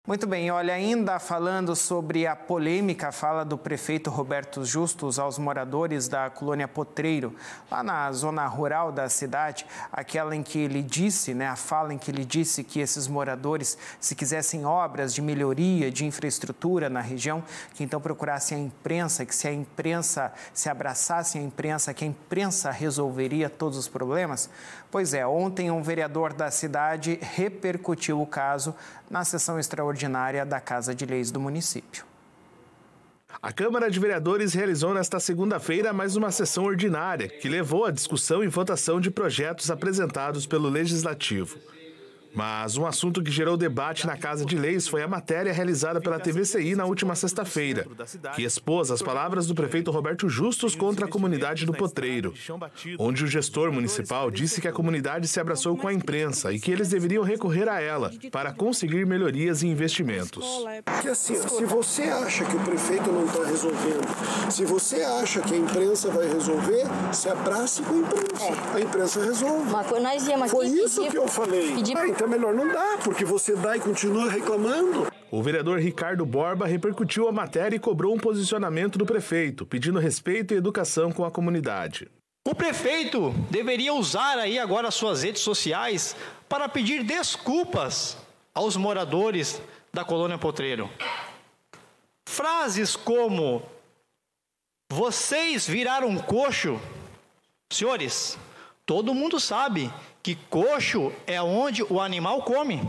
Muito bem, olha, ainda falando sobre a polêmica fala do prefeito Roberto Justus aos moradores da colônia Potreiro, lá na zona rural da cidade, aquela em que ele disse, a fala em que ele disse que esses moradores, se quisessem obras de melhoria, de infraestrutura na região, que então procurassem a imprensa, que se abraçassem a imprensa, que a imprensa resolveria todos os problemas. Pois é, ontem um vereador da cidade repercutiu o caso na sessão extraordinária da Casa de Leis do município. A Câmara de Vereadores realizou nesta segunda-feira mais uma sessão ordinária, que levou à discussão e votação de projetos apresentados pelo Legislativo. Mas um assunto que gerou debate na Casa de Leis foi a matéria realizada pela TVCI na última sexta-feira, que expôs as palavras do prefeito Roberto Justus contra a comunidade do Potreiro, onde o gestor municipal disse que a comunidade se abraçou com a imprensa e que eles deveriam recorrer a ela para conseguir melhorias e investimentos. Porque assim, se você acha que o prefeito não está resolvendo, se você acha que a imprensa vai resolver, se abrace com a imprensa. A imprensa resolve. Foi isso que eu falei. Então é melhor não dar, porque você dá e continua reclamando. O vereador Ricardo Borba repercutiu a matéria e cobrou um posicionamento do prefeito, pedindo respeito e educação com a comunidade. O prefeito deveria usar aí agora as suas redes sociais para pedir desculpas aos moradores da colônia Potreiro. Frases como: vocês viraram coxo. Senhores, todo mundo sabe que coxo é onde o animal come.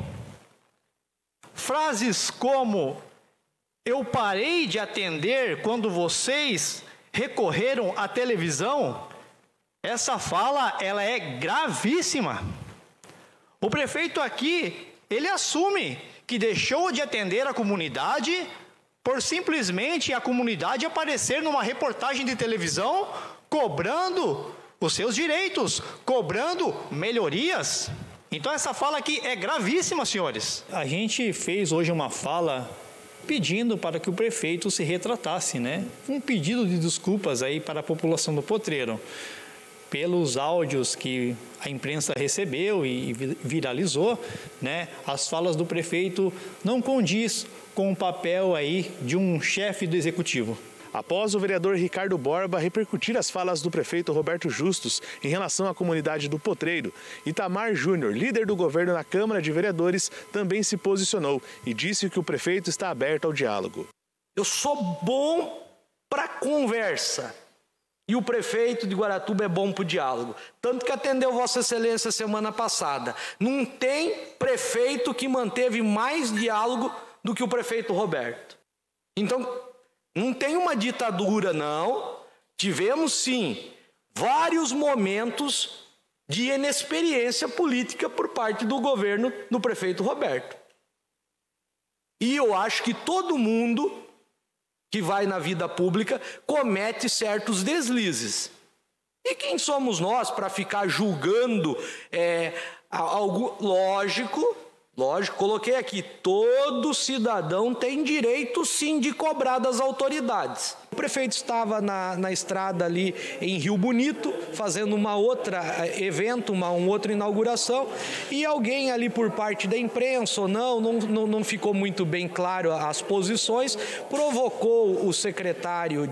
Frases como: eu parei de atender quando vocês recorreram à televisão. Essa fala, ela é gravíssima. O prefeito aqui, ele assume que deixou de atender a comunidade por simplesmente a comunidade aparecer numa reportagem de televisão cobrando os seus direitos, cobrando melhorias. Então essa fala aqui é gravíssima, senhores. A gente fez hoje uma fala pedindo para que o prefeito se retratasse, Um pedido de desculpas aí para a população do Potreiro, pelos áudios que a imprensa recebeu e viralizou, As falas do prefeito não condiz com o papel aí de um chefe do executivo. Após o vereador Ricardo Borba repercutir as falas do prefeito Roberto Justus em relação à comunidade do Potreiro, Itamar Júnior, líder do governo na Câmara de Vereadores, também se posicionou e disse que o prefeito está aberto ao diálogo. Eu sou bom para conversa e o prefeito de Guaratuba é bom para o diálogo. Tanto que atendeu Vossa Excelência semana passada. Não tem prefeito que manteve mais diálogo do que o prefeito Roberto. Então, não tem uma ditadura, não. Tivemos, sim, vários momentos de inexperiência política por parte do governo do prefeito Roberto. E eu acho que todo mundo que vai na vida pública comete certos deslizes. E quem somos nós para ficar julgando algo lógico? Lógico, coloquei aqui, todo cidadão tem direito sim de cobrar das autoridades. O prefeito estava na estrada ali em Rio Bonito, fazendo uma outra evento, uma outra inauguração, e alguém ali por parte da imprensa ou não ficou muito bem claro as posições, provocou o secretário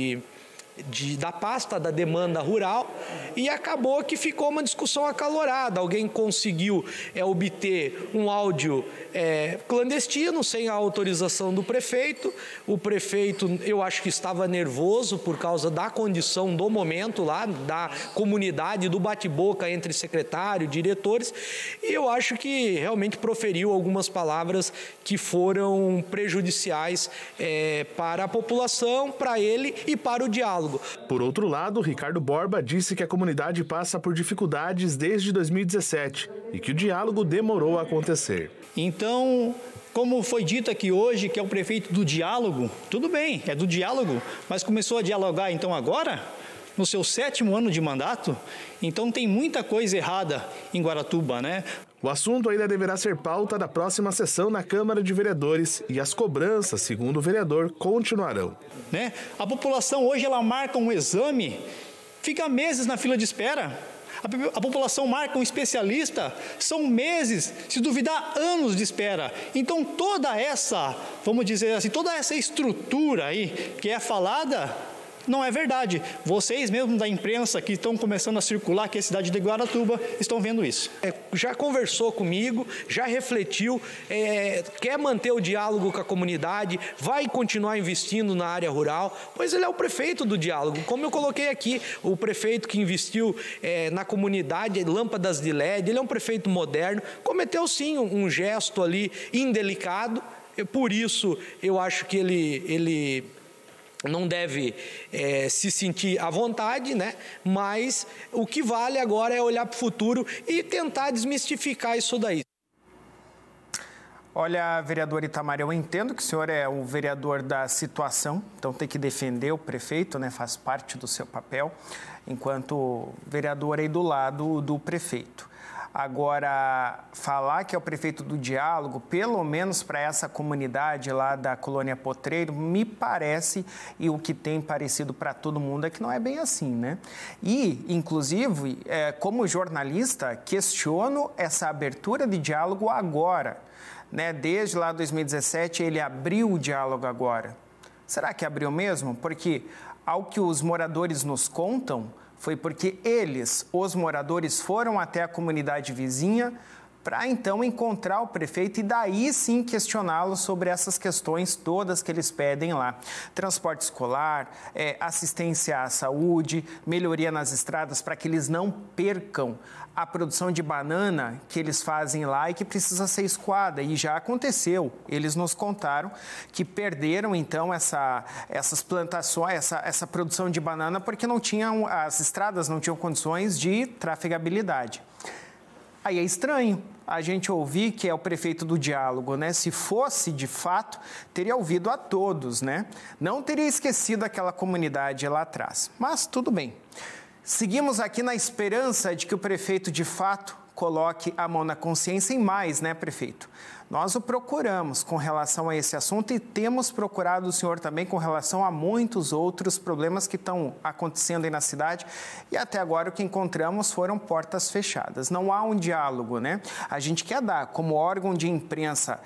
da pasta da demanda rural e acabou que ficou uma discussão acalorada. Alguém conseguiu obter um áudio clandestino, sem a autorização do prefeito. O prefeito, eu acho que estava nervoso por causa da condição do momento lá, da comunidade, do bate-boca entre secretário, diretores, e eu acho que realmente proferiu algumas palavras que foram prejudiciais para a população, para ele e para o diálogo. Por outro lado, Ricardo Borba disse que a comunidade passa por dificuldades desde 2017 e que o diálogo demorou a acontecer. Então, como foi dito aqui hoje, que é o prefeito do diálogo, tudo bem, é do diálogo, mas começou a dialogar então agora, no seu 7º ano de mandato? Então tem muita coisa errada em Guaratuba, O assunto ainda deverá ser pauta da próxima sessão na Câmara de Vereadores e as cobranças, segundo o vereador, continuarão. A população hoje ela marca um exame, fica meses na fila de espera. A população marca um especialista, são meses, se duvidar, anos de espera. Então, toda essa, vamos dizer assim, toda essa estrutura aí que é falada, não é verdade. Vocês mesmos da imprensa que estão começando a circular aqui a cidade de Guaratuba estão vendo isso. Já conversou comigo, já refletiu, quer manter o diálogo com a comunidade, vai continuar investindo na área rural, pois ele é o prefeito do diálogo. Como eu coloquei aqui, o prefeito que investiu na comunidade, lâmpadas de LED, ele é um prefeito moderno, cometeu sim um gesto ali indelicado, por isso eu acho que ele não deve se sentir à vontade, né? Mas o que vale agora é olhar para o futuro e tentar desmistificar isso daí. Olha, vereador Itamar, eu entendo que o senhor é o vereador da situação, então tem que defender o prefeito, né? Faz parte do seu papel, enquanto vereador aí do lado do prefeito. Agora, falar que é o prefeito do diálogo, pelo menos para essa comunidade lá da Colônia Potreiro, me parece, e o que tem parecido para todo mundo, é que não é bem assim, né? E, inclusive, como jornalista, questiono essa abertura de diálogo agora, né? Desde lá 2017, ele abriu o diálogo agora. Será que abriu mesmo? Porque, ao que os moradores nos contam, foi porque eles, os moradores, foram até a comunidade vizinha para então encontrar o prefeito e daí sim questioná-lo sobre essas questões todas que eles pedem lá. Transporte escolar, assistência à saúde, melhoria nas estradas para que eles não percam a produção de banana que eles fazem lá e que precisa ser escoada. E já aconteceu. Eles nos contaram que perderam então essas plantações, essa produção de banana porque as estradas não tinham condições de trafegabilidade. Aí é estranho a gente ouvir que é o prefeito do diálogo, né? Se fosse de fato, teria ouvido a todos, né? Não teria esquecido aquela comunidade lá atrás. Mas tudo bem. Seguimos aqui na esperança de que o prefeito de fato coloque a mão na consciência e mais, né, prefeito? Nós o procuramos com relação a esse assunto e temos procurado o senhor também com relação a muitos outros problemas que estão acontecendo aí na cidade e até agora o que encontramos foram portas fechadas. Não há um diálogo, né? A gente quer dar como órgão de imprensa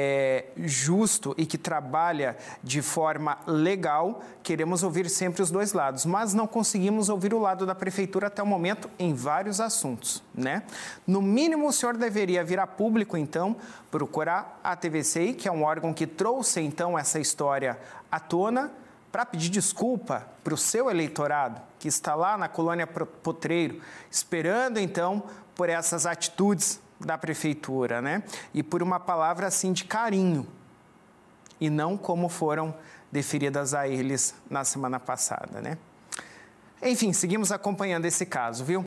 justo e que trabalha de forma legal, queremos ouvir sempre os dois lados, mas não conseguimos ouvir o lado da prefeitura até o momento em vários assuntos, né? No mínimo, o senhor deveria vir a público, então, procurar a TVCI, que é um órgão que trouxe, então, essa história à tona, para pedir desculpa para o seu eleitorado, que está lá na Colônia Potreiro, esperando, então, por essas atitudes da prefeitura, né? E por uma palavra, assim, de carinho, e não como foram deferidas a eles na semana passada, né? Enfim, seguimos acompanhando esse caso, viu?